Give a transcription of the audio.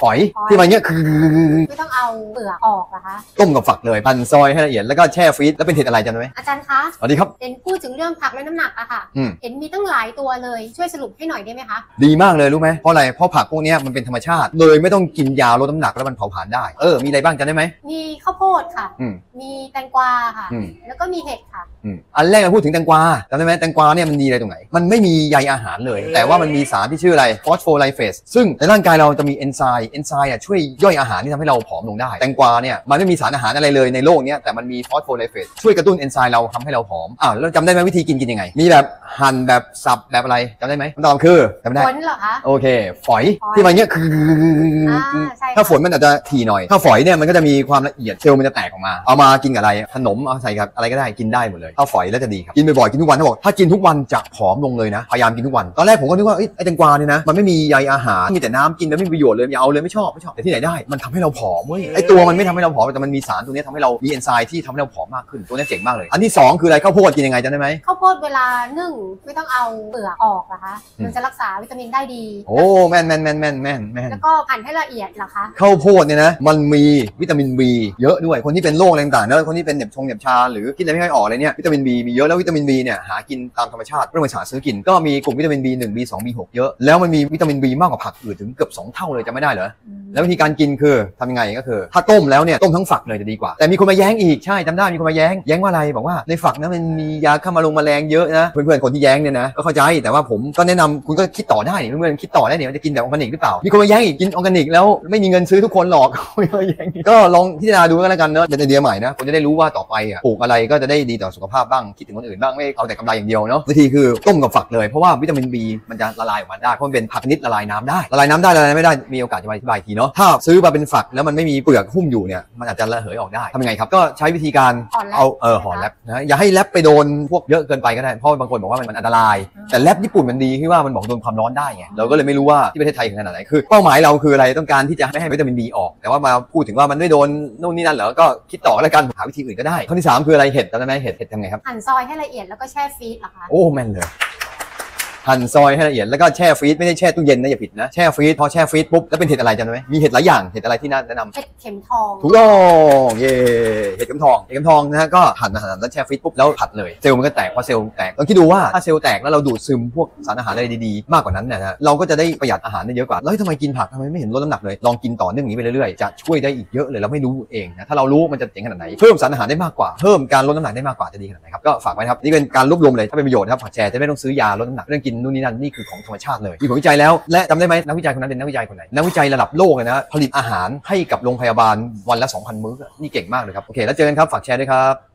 ฝอยที่มันเงี้ยคือไม่ต้องเอาเปลือกออกเหรอคะต้มกับฝักเลยหั่นซอยให้ละเอียดแล้วก็แช่ฟรีซแล้วเป็นเห็ดอะไรจำได้ไหมอาจารย์คะสวัสดีครับเห็นพูดถึงเรื่องผักและน้ำหนักอะค่ะเห็นมีตั้งหลายตัวเลยช่วยสรุปให้หน่อยได้ไหมคะดีมากเลยรู้ไหมเพราะอะไรเพราะผักพวกนี้มันเป็นธรรมชาติเลยไม่ต้องกินยาลดน้ำหนักแล้วมันเผาผลาญได้มีอะไรบ้างจำได้ไหมมีข้าวโพดค่ะมีแตงกวาค่ะแล้วก็มีเห็ดค่ะอันแรกเราพูดถึงแตงกวาจำได้ไหมแตงกวาเนี่ยมันดีอะไรตรงไหนมันไม่มีใยอาหารเลยแต่ว่ามันมีสารที่ชื่ออะไรฟอสโฟไลเฟสซึ่งในร่างกายเราจะมีเอนไซม์ช่วยย่อยอาหารที่ทำให้เราผอมลงได้แตงกวาเนี่ยมันไม่มีสารอาหารอะไรเลยในโลกนี้แต่มันมีฟอสโฟไลเฟสช่วยกระตุ้นเอนไซม์เราทำให้เราผอมแล้วจำได้ไหมวิธีกินยังไงมีแบบหั่นแบบสับแบบอะไรจำได้ไหมคำตอบคือจำได้ฝนเหรอคะโอเคฝอยที่มันเงี้ยคือถ้าฝนมันอาจจะถี่หน่อยถ้าฝอยเนี่ยมันก็จะมีความละเอียดเซลล์มันจะแตกออกมาเอามากินกับอะไรขนมเอาใส่กับอะไรก็ได้กินได้หมดเลยถ้าฝอยแล้วจะดีครับกินบ่อยๆกินทุกวันเขาบอกถ้ากินทุกวันจะผอมลงเลยนะพยายามกินทุกวันตอนแรกผมก็นึกว่าไอ้แตงกวาเนี่ยนะมันไม่มีใยอาหารมีแต่น้ำกินแล้วไม่มีประโยชน์เลยอย่าเอาเลยไม่ชอบแต่ที่ไหนได้มันทำให้เราผอมเว้ยไอ้ตัวมันไม่ทำให้เราผอมแต่มันมีสารตัวนี้ทำให้เรามีเอนไซม์ที่ทำให้เราผอมมากขึ้นตัวนี้เจ๋งมากเลยอันที่2คืออะไรข้าวโพดกินยังไงจำได้ไหมข้าวโพดเวลานึ่งไม่ต้องเอาเปลือกออกเหรอคะมันจะรักษาวิตามินได้ดีโอ้แม่นแล้วก็หั่นให้ละเอียดเหรอคะข้าวโพดเนี่ยนะมันมีวิตามิน B เยอะด้วยคนที่เป็นโรคอะไรต่างๆแล้วคนที่เป็นเหน็บชาหรือคิดอะไรไม่ค่อยออกอะไรเนี่ยวิตามิน B มีเยอะแล้ววิตามิน B เนี่ยหากินตามธรรมชาติไม่ต้องไปหาซื้อกินก็มีกลุ่มวิตามิน B1 B2 B6 เยอะแล้วมันมีวิตามิน B มากกว่าผักอื่นถึงเกือบ2เท่าเลยจำไม่ได้เหรอแล้ววิธีการกินคือทำยังไงก็คือถ้าต้มแล้วเนี่ยต้มทั้งฝักเลยจะดีกว่าแต่มีคนมาแย้งอีกใช่จำได้มีคนมาแย้งว่าอะไรบอกว่าในฝักนะมันมียาฆ่าแมลงเยอะนะเพื่อนๆคนที่แย้งเนี่ยนะก็เข้าใจแต่ว่าผมก็แนะนำคุณก็คิดต่อได้เพื่อนๆคิดต่อได้เนี่ยจะกินแบบออร์แกนิกหรือเปล่ามีคนมาแย้งอีกกินออร์แกนิกแล้วไม่มีเงินซื้อทุกคนหรอกก็ลองพิจารณาดูก็แล้วกันเนอะเป็นไอเดียใหม่นะคุณจะได้รู้ว่าต่อไปปลูกอะไรก็จะได้ดีต่อสุขภาพบ้างคิดถึงคนอื่นบ้างไม่เอาแต่กำไรอย่างเดียวเนาะวิธีคือต้มกับฝักเลยเพราะว่าวิตามิน B มันจะละลายออกมาได้เพราะมันเป็นผักชนิดละลายน้ำได้ละลายไม่ได้มีโอกาสจะมาอธิบายทีเนาะถ้าซื้อมาเป็นฝักแล้วมันไม่มีเปลือกหุ้มอยู่เนี่ยมันอาจจะระเหยออกได้ทำยังไงครับก็ใช้วิธีการเอาห่อแรปนะอย่าให้แรปไปโดนพวกเยอะเกินไปก็ได้เพราะบางคนบอกว่ามันอันตรายแต่แรปญี่ปุ่นมันดีที่ว่ามันบอกโดนความร้อนได้ไงเราก็เลยไม่รู้ว่าที่ประเทศไทยขนาดไหนคือเป้าหมายเราคืออะไรต้องการที่จะไม่ให้วิตามิน B ออกแต่ว่ามาพูดถึงว่ามันไม่โดนนู่นนี่นั่นเหรอก็คิดต่อแล้วกันหาวิธีอื่นก็ได้ข้อที่3คืออะไรเห็ดจำได้ไหมเห็ดทำไงครับหั่นซอยให้ละเอียดแล้วก็แช่ฟรีซเหรอคะโอ้แม่นเลยหั่นซอยให้ละเอียดแล้วก็แช่ฟรีซไม่ได้แช่ตู้เย็นนะอย่าผิดนะแช่ฟรีซพอแช่ฟรีซปุ๊บแล้วเป็นเห็ดอะไรจำได้ไหมมีเห็ดหลายอย่างเห็ดอะไรที่น่าแนะนำเห็ดเข็มทองถูกต้องเย่เห็ดเข็มทองนะฮะก็หั่นแล้วแช่ฟรีซปุ๊บแล้วผัดเลยเซลล์มันก็แตกพอเซลล์แตกลองคิดดูว่าถ้าเซลล์แตกแล้วเราดูดซึมพวกสารอาหารอะไรดีๆมากกว่านั้นนะฮะเราก็จะได้ประหยัดอาหารได้เยอะกว่าแล้วทำไมกินผักทำไมไม่เห็นลดน้ำหนักเลยลองกินต่อเนื่องอย่างนี้ไปเรื่อยๆจะช่วยได้อีกเยอะเลยเราไม่รู้เองนะถ้าเรารู้มันจะเจ๋งขนาดไหนเพิ่มสารอาหารได้มากกว่าเพิ่มการลดน้ำหนักได้มากกว่าจะดีขนาดไหนครับก็ฝากไว้ครับนี่เป็นการรวบรวมเลยถ้าเป็นประโยชน์ครับฝากแชร์จะไม่ต้องซื้อยาลดน้ำหนักเรื่องกินนู่นนี่นั่นนี่คือของธรรมชาติเลยมีผลวิจัยแล้วและจำได้ไหมนักวิจัยคนนั้นเป็นนักวิจัยคนไหนนักวิจัยระดับโลกเลยนะผลิตอาหารให้กับโรงพยาบาลวันละ 2,000 มื้อนี่เก่งมากเลยครับโอเคแล้วเจอกันครับฝากแชร์ด้วยครับ